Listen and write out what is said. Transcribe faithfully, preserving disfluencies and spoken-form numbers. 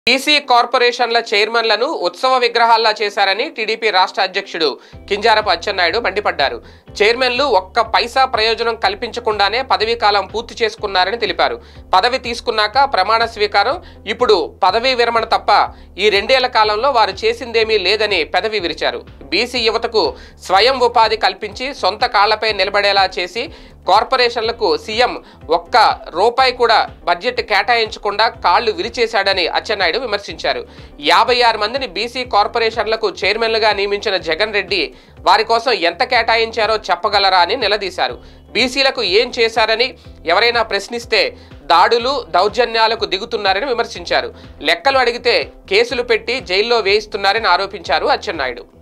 BC కార్పొరేషన్ల చైర్మన్లను ఉత్సవ విగ్రహాల్లా చేశారని టీడీపీ రాష్ట్ర అధ్యక్షుడు కింజారపు అచ్చెన్నాయుడు మండిపడ్డారు. చైర్మన్లు ఒక్క పైసా ప్రయోజనం కల్పించకుండానే పదవీ కాలం పూర్తి చేసుకున్నారని తెలిపారు. పదవి తీసుకున్నాక ప్రమాణ స్వీకారం, ఇప్పుడు పదవీ విరమణ తప్ప ఈ రెండేళ్ల కాలంలో వారు చేసిందేమీ లేదని పెదవి విరిచారు. బీసీ యువతకు స్వయం ఉపాధి కల్పించి సొంత కాళ్లపై నిలబడేలా చేసి కార్పొరేషన్లకు సీఎం ఒక్క రూపాయి కూడా బడ్జెట్ కేటాయించకుండా కాళ్లు విరిచేశాడని అచ్చెన్నాయుడు విమర్శించారు. యాభై ఆరు మందిని బీసీ కార్పొరేషన్లకు చైర్మన్లుగా నియమించిన జగన్ రెడ్డి వారి కోసం ఎంత కేటాయించారో చెప్పగలరా అని నిలదీశారు. బీసీలకు ఏం చేశారని ఎవరైనా ప్రశ్నిస్తే దాడులు దౌర్జన్యాలకు దిగుతున్నారని విమర్శించారు. లెక్కలు అడిగితే కేసులు పెట్టి జైల్లో వేయిస్తున్నారని ఆరోపించారు అచ్చెన్నాయుడు.